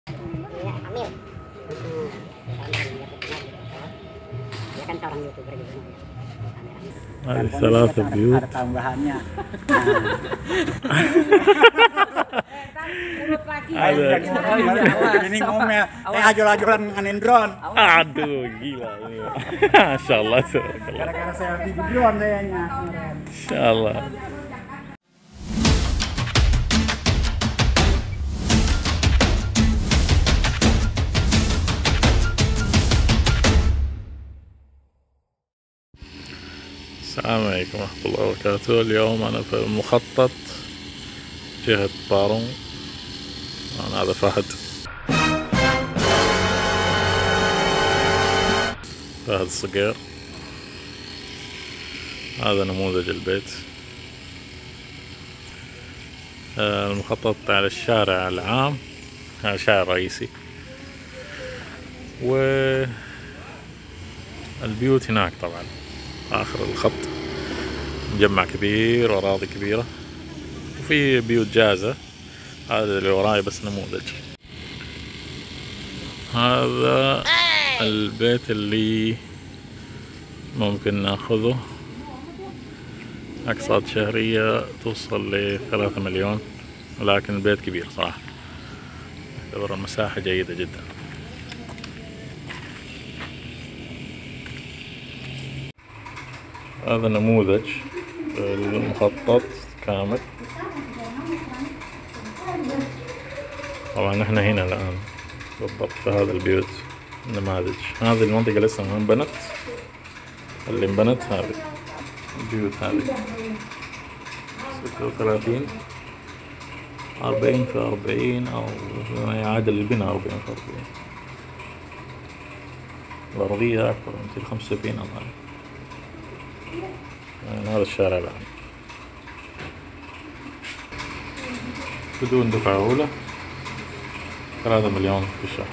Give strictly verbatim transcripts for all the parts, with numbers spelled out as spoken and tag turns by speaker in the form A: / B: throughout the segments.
A: هذه ثلاثة بيوت.
B: tambahannya. Ini ngomel, eh ajol-ajolan nganin drone.
A: Aduh, gila ini. Masya Allah.
B: Gara-gara selfie di drone kayaknya.
A: Masya Allah. السلام عليكم ورحمة الله وبركاته. اليوم أنا في المخطط جهة بارونج. أنا هذا فهد فهد الصقير. هذا نموذج البيت. المخطط على الشارع العام، على الشارع الرئيسي، والبيوت هناك طبعا آخر الخط. مجمع كبير وأراضي كبيرة وفي بيوت جاهزة. هذا اللي وراي بس نموذج. هذا البيت اللي ممكن ناخذه أقساط شهرية توصل لثلاثة مليون، ولكن البيت كبير صراحة، يعتبر المساحة جيدة جدا. هذا نموذج المخطط كامل. طبعا احنا هنا الآن بالضبط في هذا البيوت نماذج. هذه المنطقة لسه ما انبنت، اللي انبنت هذه البيوت هذه ستة وثلاثين أربعين في أربعين أو ما يعادل البناء أربعين في أربعين. الأرضية أكثر من مئتين وخمسة وسبعين أظن. يعني هذا الشارع الآن بدون دفعة أولى ثلاثة مليون في الشهر.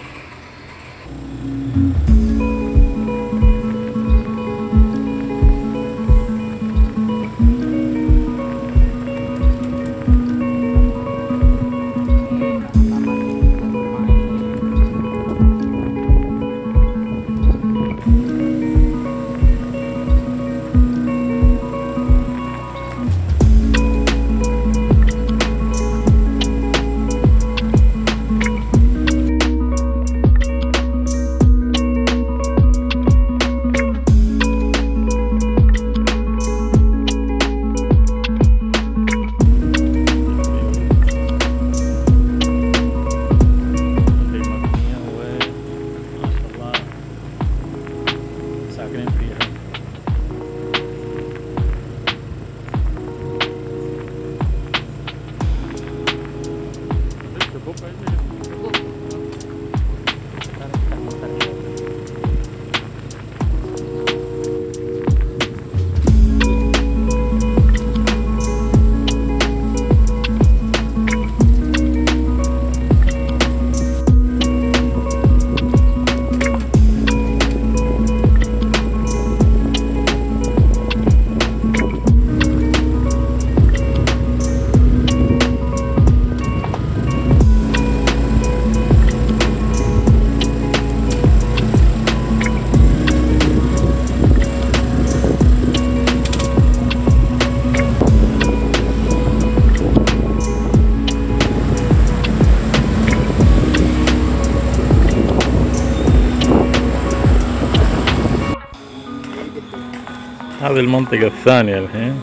A: هذه المنطقة الثانية الحين،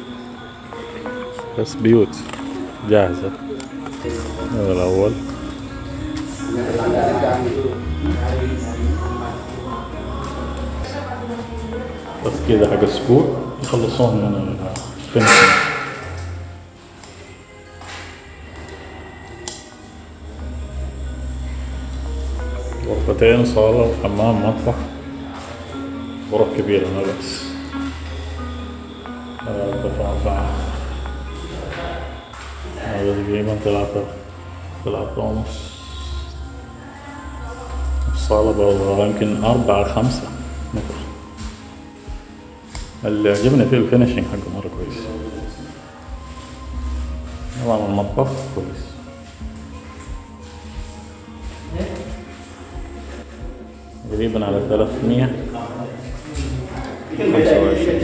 A: بس بيوت جاهزة. هذا الأول. بس كذا حق أسبوع يخلصون من الفينشنج. غرفتين، صالة وحمام مطبخ، غرف كبيرة ما بس. أربعة. هذا تقريبا ثلاثة ثلاثة ونص. الصالة برضه يمكن أربعة خمسة متر. اللي عجبني فيه الفينشنج حقه مرة كويس. نظام المطبخ كويس. تقريبا على ثلاثمية وخمسة وعشرين.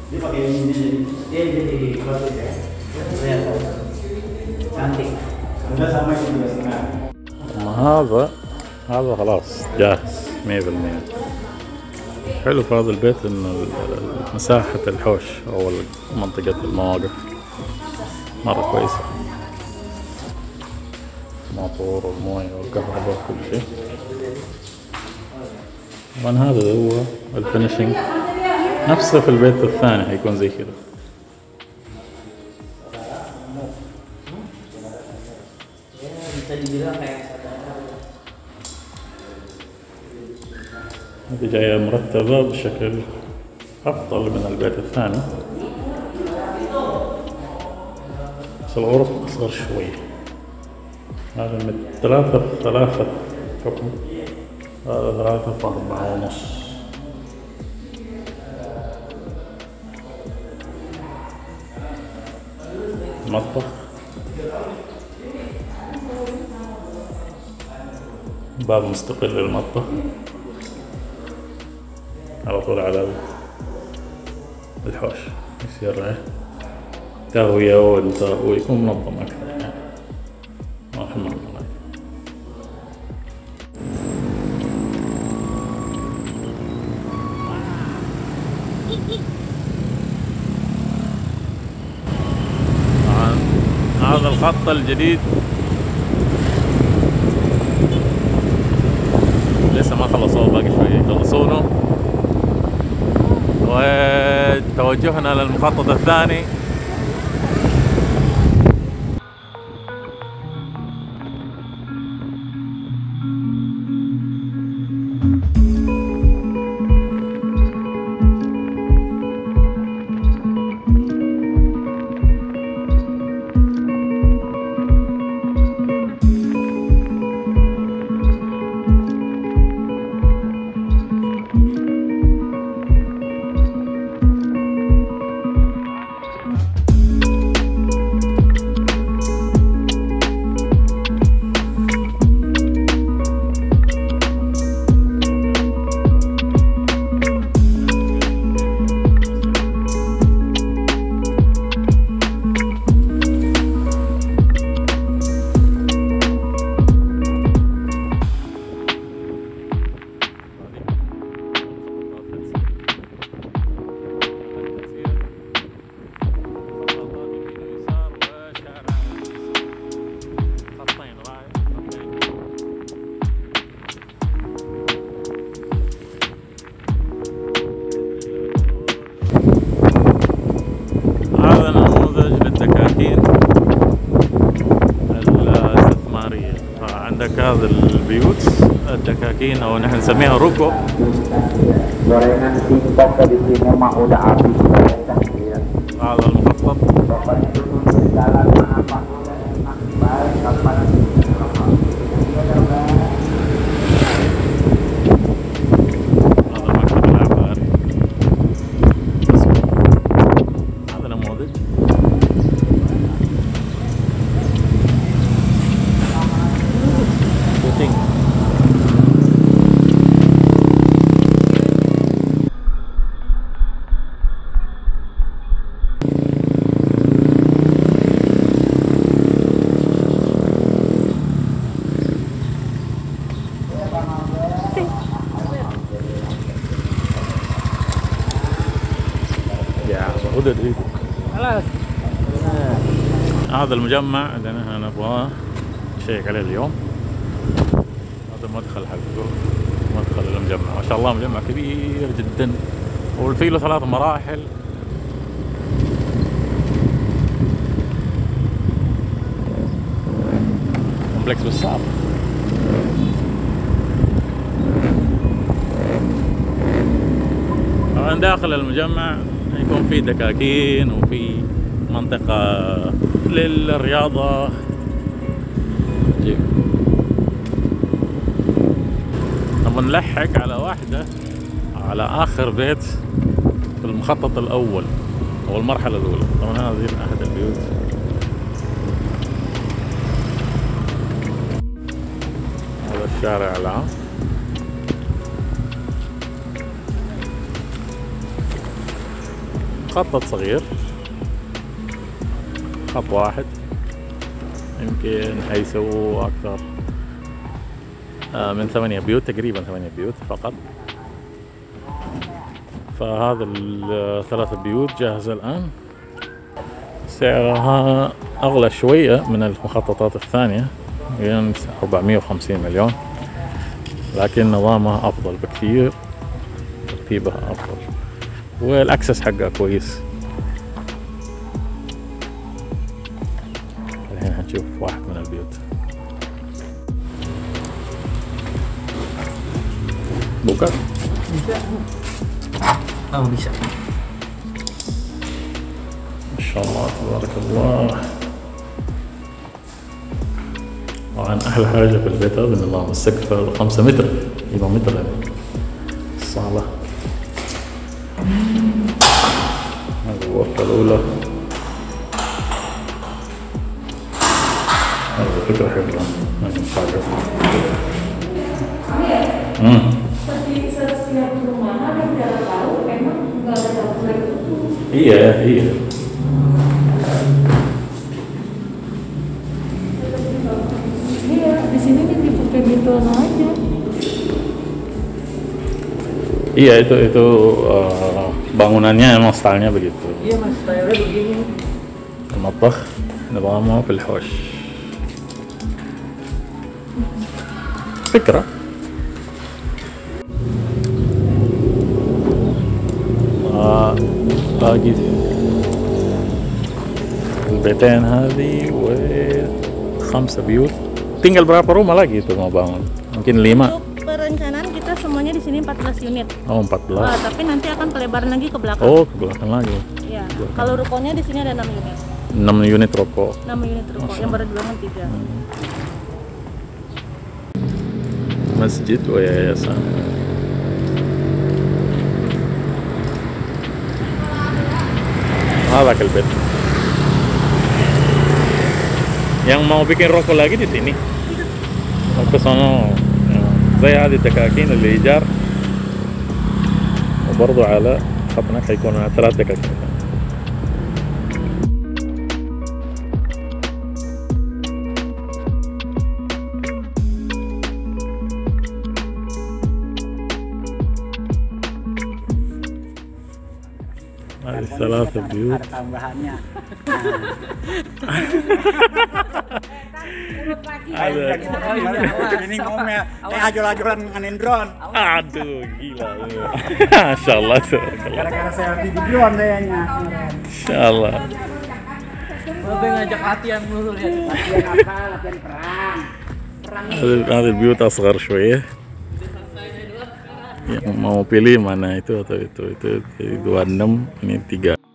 A: أما هذا هذا خلاص جاهز مية بالمية. حلو في هذا البيت إنه مساحة الحوش أو منطقة المواقف مرة كويسة، الموتور والموية والكهرباء وكل شيء. طبعا هذا هو الفينيشينج، نفسه في البيت الثاني حيكون زي كذا. هذه جاية مرتبة بشكل أفضل من البيت الثاني، بس الغرف أصغر شوي. هذا من ثلاثة في ثلاثة حكم، هذا ثلاثة في أربعة ونص. المطبخ باب مستقل للمطبخ على طول على الحوش، يصير تهوية ويكون منظم أكثر يعني. الحمد لله. هذا الخط الجديد لسه ما خلصوه، باقي شوية يخلصونه، وتوجهنا للمخطط الثاني. هذا البيوت الدكاكين او نحن نسميها روكو. هذا المخطط. هذا المجمع اللي نحن نبغاه نشيك عليه اليوم. هذا مدخل حقه، مدخل المجمع. ما شاء الله مجمع كبير جدا وفي له ثلاث مراحل. كومبلكس بالصعب. طبعا داخل المجمع يكون في دكاكين وفي منطقة للرياضة. جيب. نبغى نلحق على واحدة على آخر بيت في المخطط الأول أو المرحلة الأولى. طبعا هذه أحد البيوت. هذا الشارع العام. مخطط صغير، خط واحد يمكن حيسووا أكثر من ثمانية بيوت، تقريبا ثمانية بيوت فقط. فهذا الثلاثة بيوت جاهزة الآن. سعرها أغلى شوية من المخططات الثانية، يعني أربعمية وخمسين مليون، لكن نظامها أفضل بكثير، ترتيبها أفضل، والأكسس حقها كويس. الحين هنشوف واحد من البيوت. buka?
C: Bisa. Oh, bisa.
A: Masya Allah, tabarakallah. طبعا أحلى حاجة في البيت هذا نظام السقف خمسة متر، يبقى متر يعني الصالة. هذه الغرفة الأولى. هذه فكرة حلوة، هذه حاجة. امم iya iya
D: iya di sini nih dipakai gitu aja.
A: Iya itu itu uh, bangunannya emang stylenya begitu.
C: Iya mas, stylenya begini.
A: المطبخ نظامه في الحوش. فكرة. باقي البيتين هذه وخمسة بيوت. Tinggal berapa rumah lagi itu mau bangun? Mungkin lima.
D: Untuk perencanaan kita semuanya di sini empat belas unit.
A: Oh, empat belas.
D: Uh, tapi nanti akan pelebaran lagi ke belakang.
A: Oh, ke belakang lagi.
D: Iya. Kalau rukonya di sini ada enam unit.
A: enam unit ruko.
D: enam unit ruko, yang baru dibangun tiga. Hmm.
A: Masjid wa yayasan. Hal akal bed. Yang mau bikin rokok lagi di sini. Mau ke sono. زي هذه الدكاكين اللي إيجار، وبرضو على خطنا حيكون ثلاث دكاكين. هذه ثلاثة بيوت.
B: Ada tambahannya. Ini ngomel, eh ajol-ajolan nganin drone.
A: Aduh, gila. Masya Allah.
B: Gara-gara selfie di drone kayaknya.
A: Masya Allah.
C: Babe ngajak latihan dulu ya.
B: Latihan apa? Latihan perang. Perang.
A: هذه البيوت أصغر شوية. Yang mau pilih mana itu atau itu itu dua puluh enam, ini tiga.